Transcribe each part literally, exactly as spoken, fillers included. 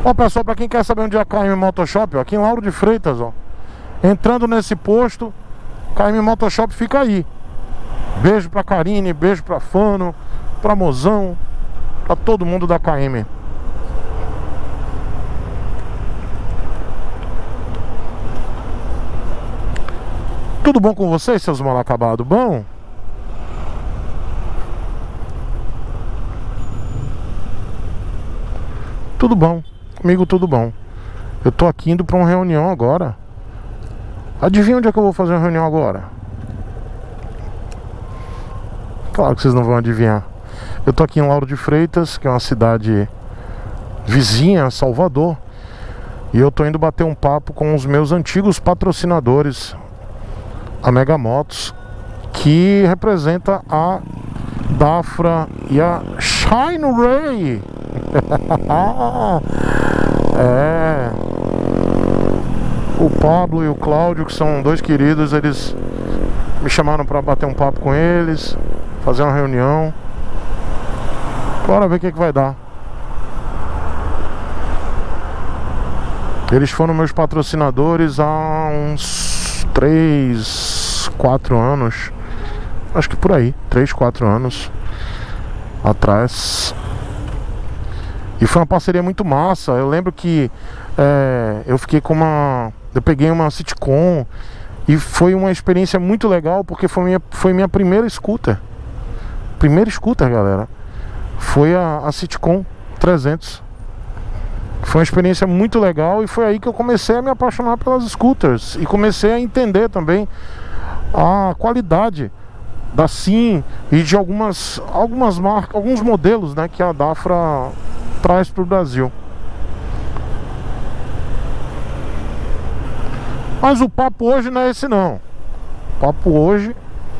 Ó, pessoal, pra quem quer saber onde é a K M Motoshop, ó, aqui em Lauro de Freitas, ó, entrando nesse posto, K M Motoshop fica aí. Beijo pra Karine, beijo pra Fano, pra Mozão, pra todo mundo da K M. Tudo bom com vocês, seus mal acabados? Bom? Tudo bom, comigo tudo bom. Eu tô aqui indo pra uma reunião agora. Adivinha onde é que eu vou fazer uma reunião agora? Claro que vocês não vão adivinhar. Eu tô aqui em Lauro de Freitas, que é uma cidade vizinha a Salvador, e eu tô indo bater um papo com os meus antigos patrocinadores, a Mega Motos, que representa a Dafra e a Shine Ray. É, o Pablo e o Cláudio, que são dois queridos, eles me chamaram para bater um papo com eles, fazer uma reunião. Bora ver o que, que vai dar. Eles foram meus patrocinadores há uns três, quatro anos. Acho que por aí, três, quatro anos atrás. E foi uma parceria muito massa. Eu lembro que é, eu fiquei com uma... Eu peguei uma Citicon e foi uma experiência muito legal, porque foi minha, foi minha primeira scooter. Primeira scooter, galera. Foi a, a Citicon trezentos. Foi uma experiência muito legal e foi aí que eu comecei a me apaixonar pelas scooters. E comecei a entender também a qualidade da Sim e de algumas, algumas marcas, alguns modelos, né, que a Dafra traz para o Brasil. Mas o papo hoje não é esse não. O papo hoje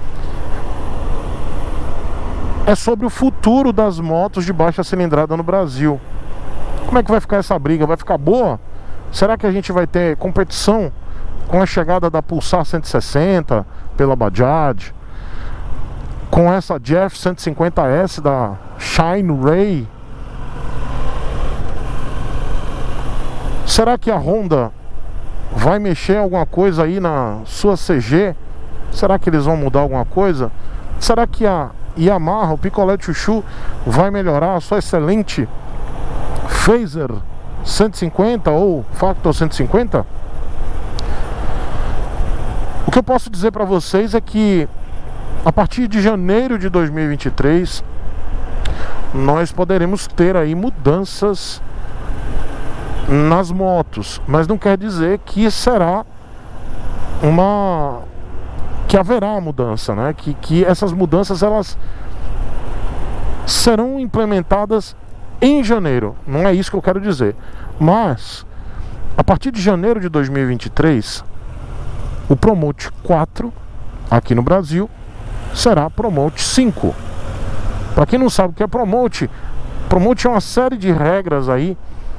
é sobre o futuro das motos de baixa cilindrada no Brasil. Como é que vai ficar essa briga? Vai ficar boa? Será que a gente vai ter competição com a chegada da Pulsar cento e sessenta pela Bajaj, com essa Jeff cento e cinquenta S da Shine Ray? Será que a Honda vai mexer alguma coisa aí na sua C G? Será que eles vão mudar alguma coisa? Será que a Yamaha, o Picolé Chuchu, vai melhorar a sua excelente Phaser cento e cinquenta ou Factor cento e cinquenta? O que eu posso dizer para vocês é que a partir de janeiro de dois mil e vinte e três nós poderemos ter aí mudanças nas motos, mas não quer dizer que será uma... que haverá mudança, né? Que, que essas mudanças elas serão implementadas em janeiro. Não é isso que eu quero dizer. Mas a partir de janeiro de dois mil e vinte e três, o Promote quatro aqui no Brasil será Promote cinco. Para quem não sabe o que é Promote, Promote é uma série de regras aí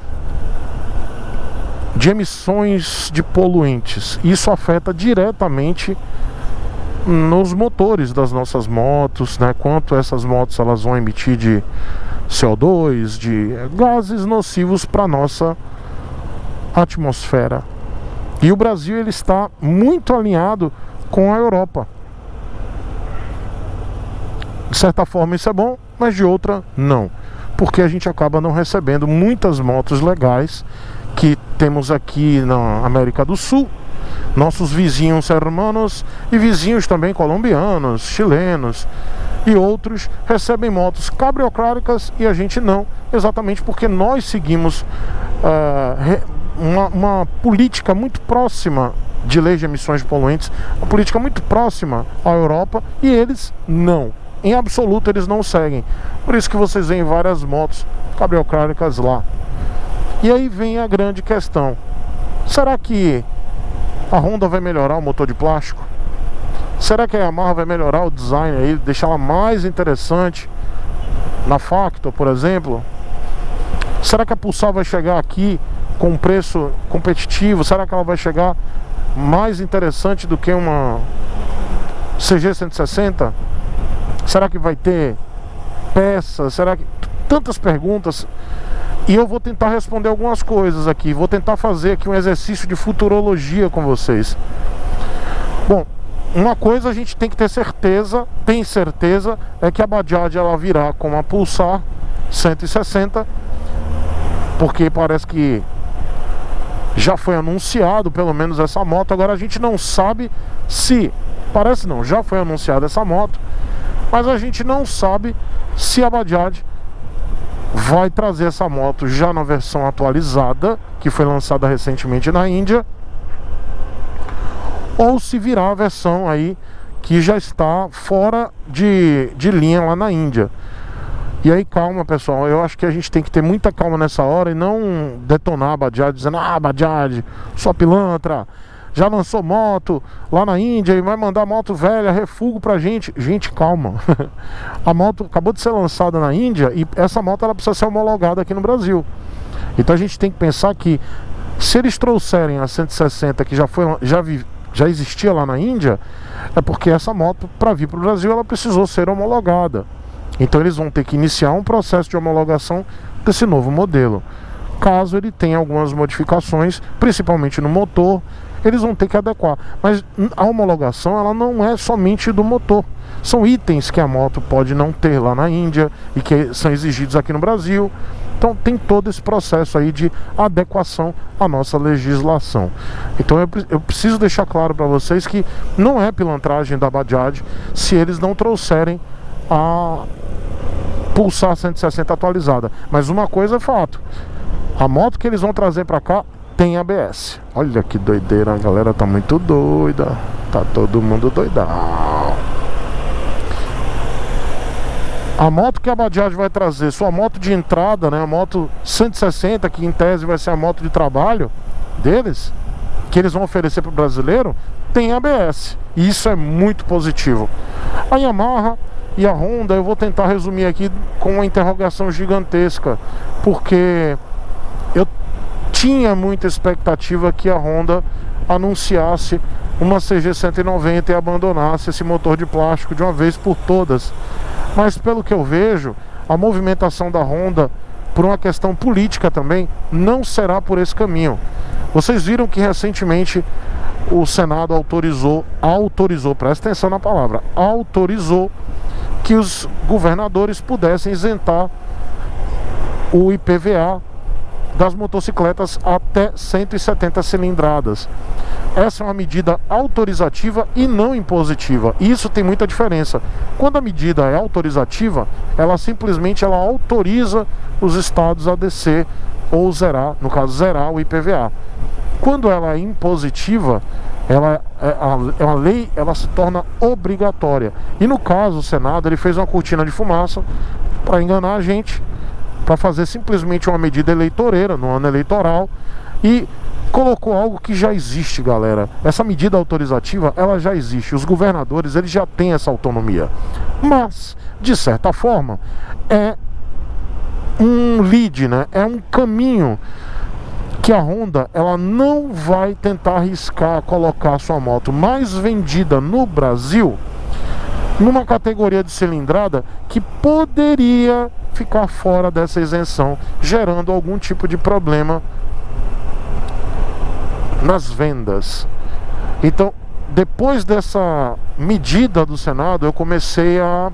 de emissões de poluentes. Isso afeta diretamente nos motores das nossas motos, né? Quanto essas motos elas vão emitir de C O dois, de gases nocivos para nossa atmosfera. E o Brasil ele está muito alinhado com a Europa. De certa forma isso é bom, mas de outra não, porque a gente acaba não recebendo muitas motos legais que temos aqui na América do Sul. Nossos vizinhos hermanos e vizinhos também colombianos, chilenos e outros recebem motos cabriocráticas e a gente não, exatamente porque nós seguimos uh, uma, uma política muito próxima de lei de emissões de poluentes, uma política muito próxima à Europa, e eles não, em absoluto eles não seguem. Por isso que vocês veem várias motos cabriocráticas lá. E aí vem a grande questão: será que a Honda vai melhorar o motor de plástico? Será que a Yamaha vai melhorar o design aí, deixá-la mais interessante na Factor, por exemplo? Será que a Pulsar vai chegar aqui com um preço competitivo? Será que ela vai chegar mais interessante do que uma C G cento e sessenta? Será que vai ter peças? Será que... Tantas perguntas. E eu vou tentar responder algumas coisas aqui. Vou tentar fazer aqui um exercício de futurologia com vocês. Bom, uma coisa a gente tem que ter certeza, tem certeza, é que a Bajaj ela virá com a Pulsar cento e sessenta, porque parece que já foi anunciado pelo menos essa moto. Agora a gente não sabe se, parece não, já foi anunciada essa moto, mas a gente não sabe se a Bajaj vai trazer essa moto já na versão atualizada, que foi lançada recentemente na Índia, ou se virá a versão aí que já está fora de, de linha lá na Índia. E aí calma, pessoal, eu acho que a gente tem que ter muita calma nessa hora e não detonar a Bajaj dizendo: ah, Bajaj, sua pilantra, já lançou moto lá na Índia e vai mandar moto velha, refugo pra gente. Gente, calma. A moto acabou de ser lançada na Índia e essa moto ela precisa ser homologada aqui no Brasil. Então a gente tem que pensar que se eles trouxerem a cento e sessenta, que já, foi, já, vi, já existia lá na Índia, é porque essa moto, para vir para o Brasil, ela precisou ser homologada. Então eles vão ter que iniciar um processo de homologação desse novo modelo. Caso ele tenha algumas modificações, principalmente no motor, eles vão ter que adequar. Mas a homologação ela não é somente do motor. São itens que a moto pode não ter lá na Índia e que são exigidos aqui no Brasil. Então tem todo esse processo aí de adequação à nossa legislação. Então eu, eu preciso deixar claro para vocês que não é pilantragem da Bajaj se eles não trouxerem a Pulsar cento e sessenta atualizada. Mas uma coisa é fato: a moto que eles vão trazer para cá tem A B S. Olha que doideira, a galera tá muito doida. Tá todo mundo doidão. A moto que a Bajaj vai trazer, sua moto de entrada, né, a moto cento e sessenta, que em tese vai ser a moto de trabalho deles, que eles vão oferecer para o brasileiro, tem A B S. E isso é muito positivo. A Yamaha e a Honda eu vou tentar resumir aqui com uma interrogação gigantesca, porque eu tinha muita expectativa que a Honda anunciasse uma C G cento e noventa e abandonasse esse motor de plástico de uma vez por todas. Mas pelo que eu vejo, a movimentação da Honda, por uma questão política também, não será por esse caminho. Vocês viram que recentemente o Senado autorizou, autorizou, presta atenção na palavra, autorizou que os governadores pudessem isentar o I P V A das motocicletas até cento e setenta cilindradas. Essa é uma medida autorizativa e não impositiva. Isso tem muita diferença. Quando a medida é autorizativa, ela simplesmente ela autoriza os estados a descer ou zerar, no caso zerar o I P V A. Quando ela é impositiva, ela é uma lei, ela se torna obrigatória. E no caso, o Senado ele fez uma cortina de fumaça para enganar a gente, para fazer simplesmente uma medida eleitoreira no ano eleitoral e colocou algo que já existe, galera. Essa medida autorizativa, ela já existe. Os governadores, eles já têm essa autonomia. Mas, de certa forma, é um lead, né? É um caminho que a Honda, ela não vai tentar arriscar colocar sua moto mais vendida no Brasil numa categoria de cilindrada que poderia ficar fora dessa isenção, gerando algum tipo de problema nas vendas. Então, depois dessa medida do Senado, eu comecei a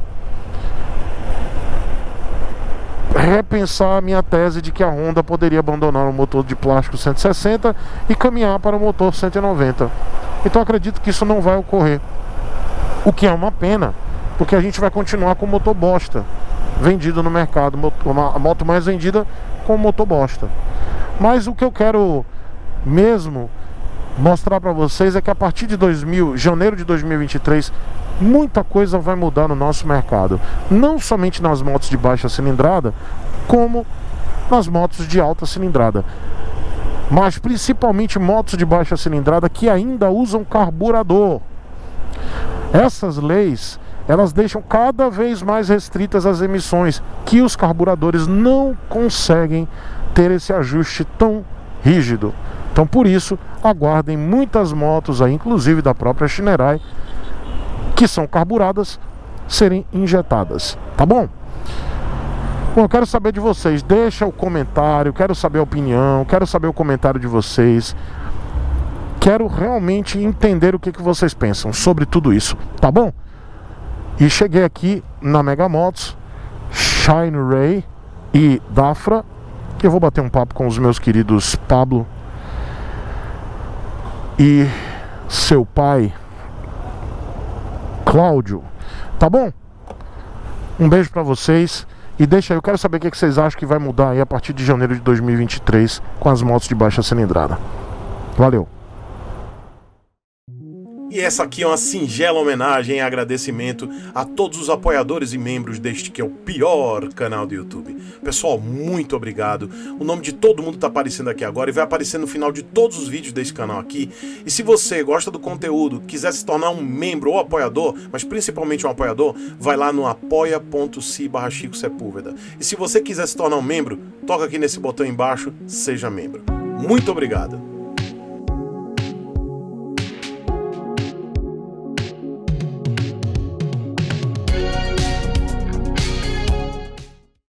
repensar a minha tese de que a Honda poderia abandonar o motor de plástico cento e sessenta e caminhar para o motor cento e noventa. Então acredito que isso não vai ocorrer, o que é uma pena, porque a gente vai continuar com o motor bosta vendido no mercado, a moto mais vendida com o motor bosta. Mas o que eu quero mesmo mostrar para vocês é que a partir de dois mil, janeiro de dois mil e vinte e três, muita coisa vai mudar no nosso mercado, não somente nas motos de baixa cilindrada, como nas motos de alta cilindrada, mas principalmente motos de baixa cilindrada que ainda usam carburador. Essas leis, elas deixam cada vez mais restritas as emissões, que os carburadores não conseguem ter esse ajuste tão rígido. Então por isso, aguardem muitas motos aí, inclusive da própria Shinerai, que são carburadas, serem injetadas, tá bom? Bom, eu quero saber de vocês. Deixa o comentário, quero saber a opinião, quero saber o comentário de vocês. Quero realmente entender o que, que vocês pensam sobre tudo isso, tá bom? E cheguei aqui na Mega Motos, Shine Ray e Dafra, que eu vou bater um papo com os meus queridos Pablo e seu pai Cláudio, tá bom? Um beijo pra vocês e deixa aí, eu quero saber o que vocês acham que vai mudar aí a partir de janeiro de dois mil e vinte e três com as motos de baixa cilindrada. Valeu! E essa aqui é uma singela homenagem e agradecimento a todos os apoiadores e membros deste que é o pior canal do YouTube. Pessoal, muito obrigado. O nome de todo mundo está aparecendo aqui agora e vai aparecer no final de todos os vídeos desse canal aqui. E se você gosta do conteúdo, quiser se tornar um membro ou apoiador, mas principalmente um apoiador, vai lá no apoia.se barra Chico Sepúlveda. E se você quiser se tornar um membro, toca aqui nesse botão embaixo, seja membro. Muito obrigado.